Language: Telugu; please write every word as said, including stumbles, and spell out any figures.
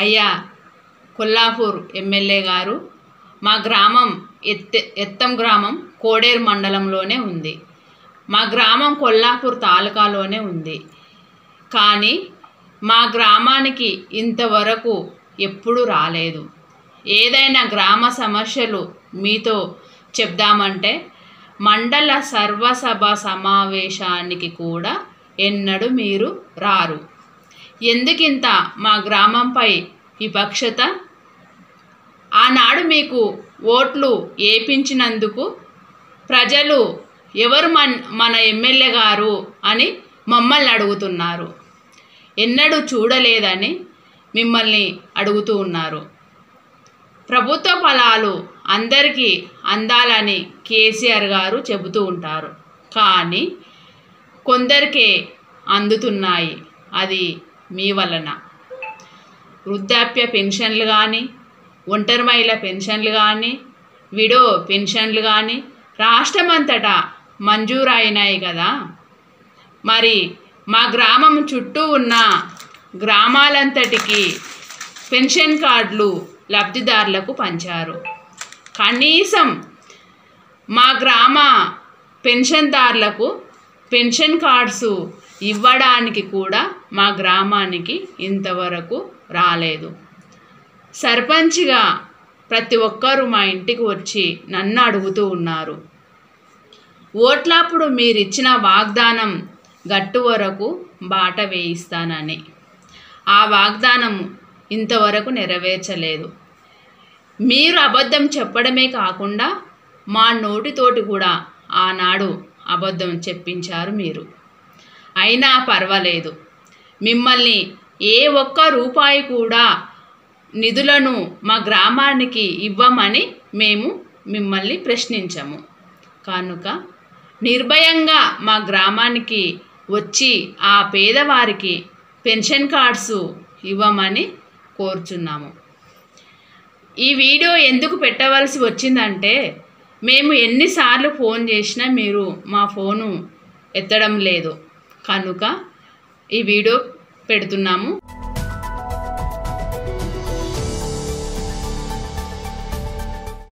అయ్యా కొల్లాపూర్ ఎమ్మెల్యే గారు, మా గ్రామం ఎత్త ఎత్తం గ్రామం కోడేరు మండలంలోనే ఉంది. మా గ్రామం కొల్లాపూర్ తాలూకాలోనే ఉంది. కానీ మా గ్రామానికి ఇంతవరకు ఎప్పుడు రాలేదు. ఏదైనా గ్రామ సమస్యలు మీతో చెప్దామంటే మండల సర్వసభ సమావేశానికి కూడా ఎన్నడూ మీరు రారు. ఎందుకింత మా గ్రామంపై వివక్షత? ఆనాడు మీకు ఓట్లు వేయించినందుకు ప్రజలు ఎవరు మన మన ఎమ్మెల్యే గారు అని మమ్మల్ని అడుగుతున్నారు. ఎన్నడూ చూడలేదని మిమ్మల్ని అడుగుతూ ఉన్నారు. ప్రభుత్వ ఫలాలు అందరికీ అందాలని కేసీఆర్ గారు చెబుతూ ఉంటారు. కానీ కొందరికే అందుతున్నాయి. అది మీ వలన. వృద్ధాప్య పెన్షన్లు కానీ, ఒంటరి మహిళ పెన్షన్లు కానీ, విడో పెన్షన్లు కానీ రాష్ట్రమంతటా మంజూరు అయినాయి కదా. మరి మా గ్రామం చుట్టూ ఉన్న గ్రామాలంతటికి పెన్షన్ కార్డులు లబ్ధిదారులకు పంచారు. కనీసం మా గ్రామ పెన్షన్దారులకు పెన్షన్ కార్డ్స్ ఇవ్వడానికి కూడా మా గ్రామానికి ఇంతవరకు రాలేదు. సర్పంచ్గా ప్రతి ఒక్కరూ మా ఇంటికి వచ్చి నన్ను అడుగుతూ ఉన్నారు. ఓట్లప్పుడు మీరు ఇచ్చిన వాగ్దానం గట్టు వరకు బాట వేయిస్తానని. ఆ వాగ్దానం ఇంతవరకు నెరవేర్చలేదు. మీరు అబద్ధం చెప్పడమే కాకుండా మా నోటితోటి కూడా ఆనాడు అబద్ధం చెప్పించారు మీరు. అయినా పర్వాలేదు, మిమ్మల్ని ఏ ఒక్క రూపాయి కూడా నిధులను మా గ్రామానికి ఇవ్వమని మేము మిమ్మల్ని ప్రశ్నించము. కనుక నిర్భయంగా మా గ్రామానికి వచ్చి ఆ పేదవారికి పెన్షన్ కార్డ్స్ ఇవ్వమని కోరుచున్నాము. ఈ వీడియో ఎందుకు పెట్టవలసి వచ్చిందంటే మేము ఎన్నిసార్లు ఫోన్ చేసినా మీరు మా ఫోను ఎత్తడం లేదు. కనుక ఈ వీడియో పెడుతున్నాము.